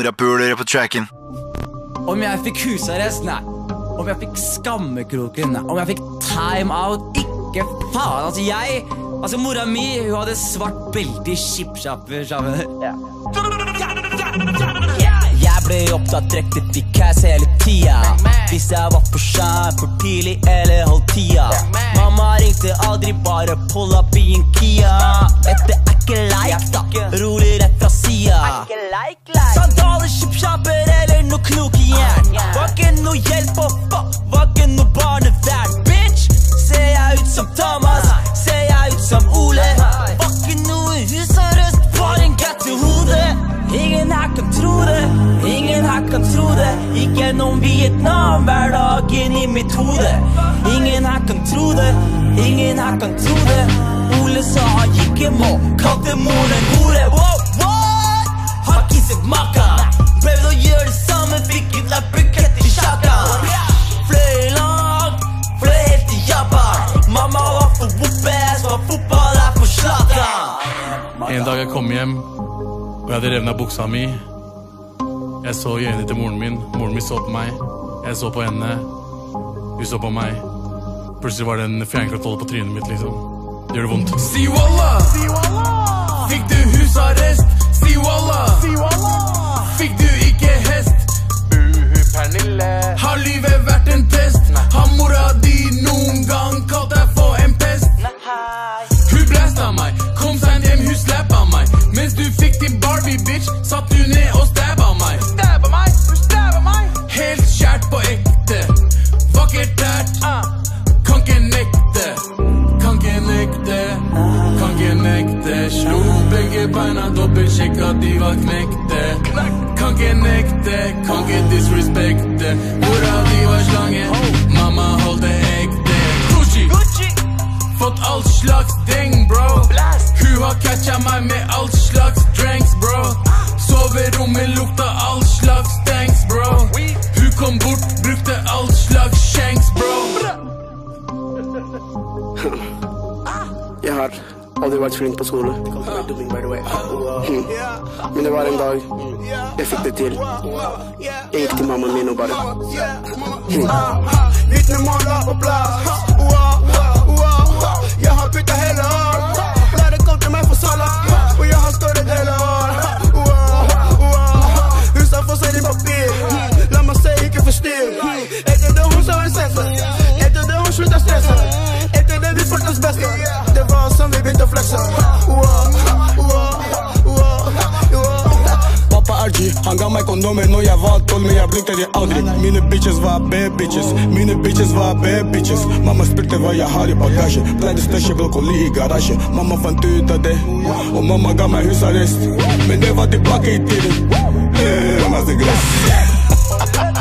morapulere på tracken. Om jeg fikk husarrest, nei. Om jeg fikk skammekroken, nei. Om jeg fikk time out, ikke faen. Altså mora mi, hun hadde svart belte i chipshopper sammen. Jeg ble opptatt, trekte fikk cash hele tida. Hvis jeg var for sent, for tidlig eller holdt tida. Mamma ringte aldri, bare pull up i en Kia. Dette er ikke leik da, rolig rett fra sida. Sandaler, chipshopper eller noe knok igjen. Var ikke noe hjelp og fuck, var ikke noe barnevern. Bitch, ser jeg ut som Thomas, ser jeg ut som Ole. Var ikke noe husarrest, var en gatt i hodet. Ingen her kan tro det, ingen her kan tro det. Gikk gjennom Vietnam hver dag inn i mitt hode. Ingen her kan tro det, ingen her kan tro det. Ole sa han gikk hjem og kalte moren en hore. What? Har ikke sett maka. Prøvde å gjøre det samme, fikk en uppercut i shaka. Fløy langt, fløy helt til Japan. Mamma var for whoop-ass, var fotball er for slaka. En dag jeg kom hjem og jeg hadde revet av buksa mi. Jeg så i øynene til moren min. Moren min så på meg. Jeg så på henne. Hun så på meg. Plutselig var det en fjernkontroll på trynet mitt, liksom. Det gjør det vondt. Si wallah! Fikk du husarrest? Si wallah! Fikk du ikke hest? Pernille. Har livet vært en test? Har mora di noen gang kalt deg for en pest? Hun blæsta meg, kom seg hjem, hun slappa meg. Mens du fikk din Barbie, bitch, satt du ned og stabba meg. Stabba meg? Hun stabba meg? Helt skjært på ekte. Vakkert tært. Kan ikke nekte. Kan ikke nekte. Kan ikke nekte. Slo begge beina, dobbeltsjekka de var knekte. Kan ikke nekte. Kan ikke disrespekte. Mora de var slange. Mamma holdt det ekte. Gucci. Fått alt slags deng, bro. Hun har catcha meg med alt slags drinks, bro. Soverommet lukta alt slags stanks, bro. Hun kom bort, brukte alt slags shanks, bro. Jeg har aldri vært flink på skole. Men det var en dag jeg fikk det til. Jeg gikk til mammaen min og bare 19 måneder på plass. Jeg har puttet hele år. Lærer kom til meg for salat. Og jeg har større deler år. Hun sa for seg i papir. La meg se, ikke forstyr. Etter det hun sa en sense. Etter det hun sluttet stresse. Etter det vi følte oss beste. Det var som vi begynte å flekse. Pappa er G, han ga meg kondomer når jeg var 12, men jeg brukte det aldri. Mine bitches var B-bitches, mine bitches var B-bitches. Mamma spurte hva jeg har i bagasje. Pleide største brokkoli i garasje. Mamma fant ut av det, og mamma ga meg husarrest. Men det var tilbake i tiden. Mamma er så gress.